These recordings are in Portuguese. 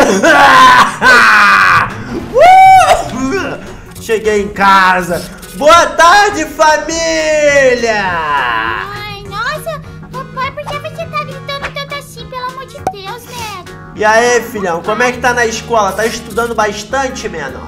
Cheguei em casa. Boa tarde, família! Ai, nossa, papai, por que você tá gritando tanto assim, pelo amor de Deus, né? E aí, filhão, como é que tá na escola? Tá estudando bastante, menor?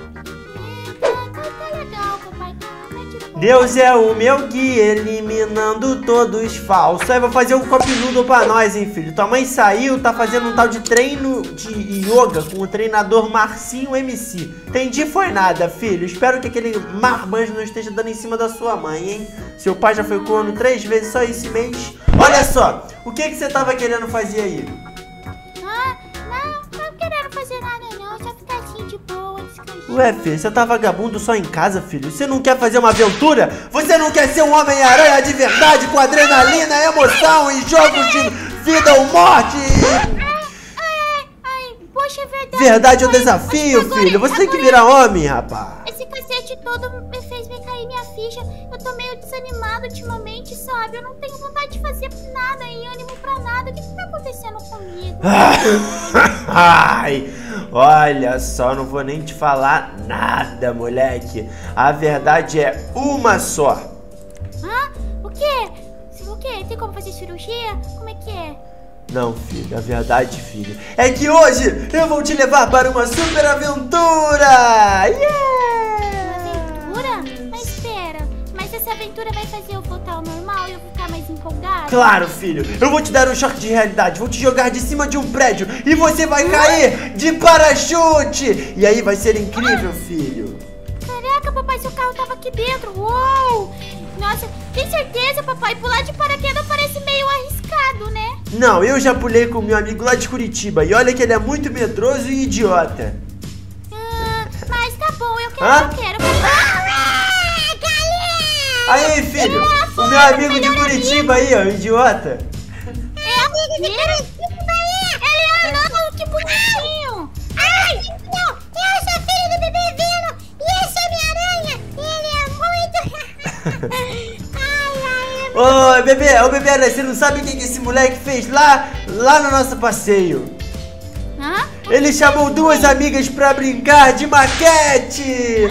Tá legal, papai. Tá de boa. Deus é o meu guia, eliminando todos falsos. Aí vou fazer um cup noodle pra nós, hein, filho. Tua mãe saiu, tá fazendo um tal de treino de yoga com o treinador Marcinho MC. Entendi foi nada, filho. Espero que aquele marmanjo não esteja dando em cima da sua mãe, hein. Seu pai já foi corno 3 vezes só esse mês. Olha só, o que você tava querendo fazer aí? Não querendo fazer nada não, só ficar assim de boa, descansando. Ué, filho, você tá vagabundo só em casa, filho? Você não quer fazer uma aventura? Você não quer ser um Homem-Aranha de verdade com adrenalina, emoção e jogos de vida ou morte? Ai, poxa, é verdade. Verdade é o desafio, filho. Você tem que virar homem, rapaz. Esse cacete todo me fez me cair minha ficha. Eu tô meio desanimado ultimamente, sabe? Eu não tenho vontade de fazer nada e ânimo pra nada. O que tá acontecendo comigo? Ai, olha só, não vou nem te falar nada, moleque. A verdade é uma só. Hã? O quê? O quê? Tem como fazer cirurgia? Como é que é? Não, filho, a verdade, filho, é que hoje eu vou te levar para uma super aventura! Yeah! Aventura? Mas espera, mas essa aventura vai fazer eu voltar ao normal e eu ficar mais empolgado? Claro, filho, eu vou te dar um choque de realidade, vou te jogar de cima de um prédio e você vai cair de parachute! E aí vai ser incrível, filho! Caraca, papai, seu carro tava aqui dentro. Uou! Nossa, tem certeza, papai? Pular de paraquedas parece meio arriscado, né? Não, eu já pulei com meu amigo lá de Curitiba e olha que ele é muito medroso e idiota. Mas tá bom, eu Hã? quero. Aí, filho, o meu amigo de Curitiba aí, ó, idiota. É amigo de Curitiba aí! Ele é não, que bonitinho! Ai, não, eu sou filho do bebê Venom e esse é Homem-Aranha! Ele é muito... Ô, bebê, você não sabe o que esse moleque fez lá no nosso passeio? Hã? Ele chamou 2 amigas pra brincar de maquete!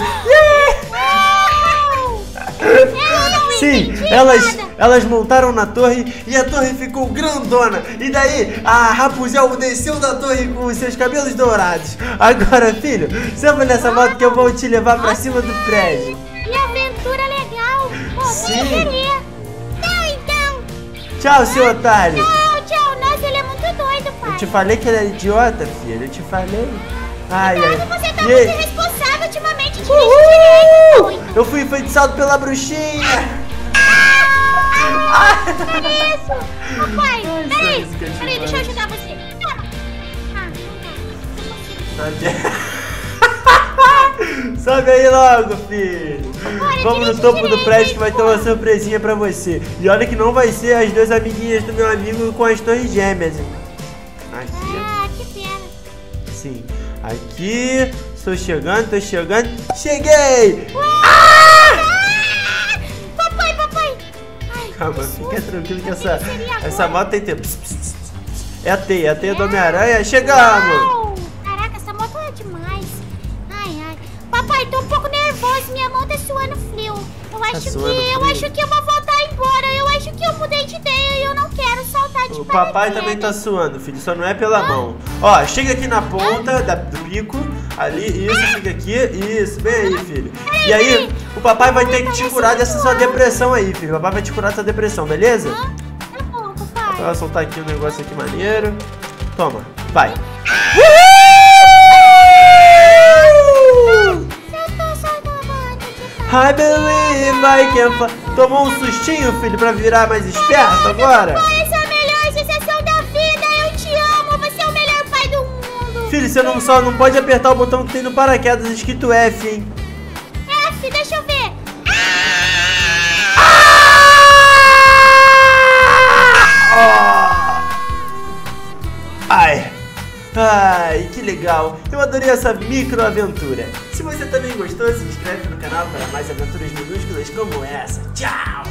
Sim, elas montaram na torre e a torre ficou grandona. E daí a Rapunzel desceu da torre com os seus cabelos dourados. Agora, filho, sobe nessa moto que eu vou te levar pra cima do prédio. Que aventura legal! Pô, Sim. eu queria. Não, então. Tchau, seu otário. Tchau. Nossa, ele é muito doido, pai. Eu te falei que ele era idiota, filho. Eu te falei. Ai, Você tá muito ai. irresponsável ultimamente, de direito. Eu fui enfeitiçado pela bruxinha. Que isso? Papai, peraí, deixa eu ajudar você. Sobe aí logo, filho. Vamos no topo do prédio que vai ter uma surpresinha pra você. E olha que não vai ser as 2 amiguinhas do meu amigo com as torres gêmeas. Aqui. Ah, que pena. Sim. Aqui. Estou chegando, Cheguei! Papai. Calma, fica tranquilo que essa moto tem tempo. É a teia do Homem-Aranha. Chegamos! Uau! Caraca, essa moto é demais. Ai. Papai, tô um pouco nervoso. Minha mão tá suando frio. Eu acho que eu vou voltar embora. Eu acho que eu mudei de ideia e eu não quero saltar de O papai também tá suando, filho. Só não é pela mão. Ó, chega aqui na ponta do pico. Ali, isso, fica aqui. Isso, bem aí, filho. E aí, o papai vai ter que te curar dessa sua depressão aí, filho. O papai vai te curar dessa depressão, beleza? Tá bom, papai. Vou soltar aqui um negócio aqui maneiro. Toma, vai. I believe I can fly. Tomou um sustinho, filho, pra virar mais esperto agora? Essa é a melhor sensação da vida. Eu te amo. Você é o melhor pai do mundo. Filho, você só não pode apertar o botão que tem no paraquedas escrito F, hein? F, deixa eu ver. Ai, que legal. Eu adorei essa microaventura. Se você também gostou, se inscreve no canal para mais aventuras minúsculas como essa. Tchau!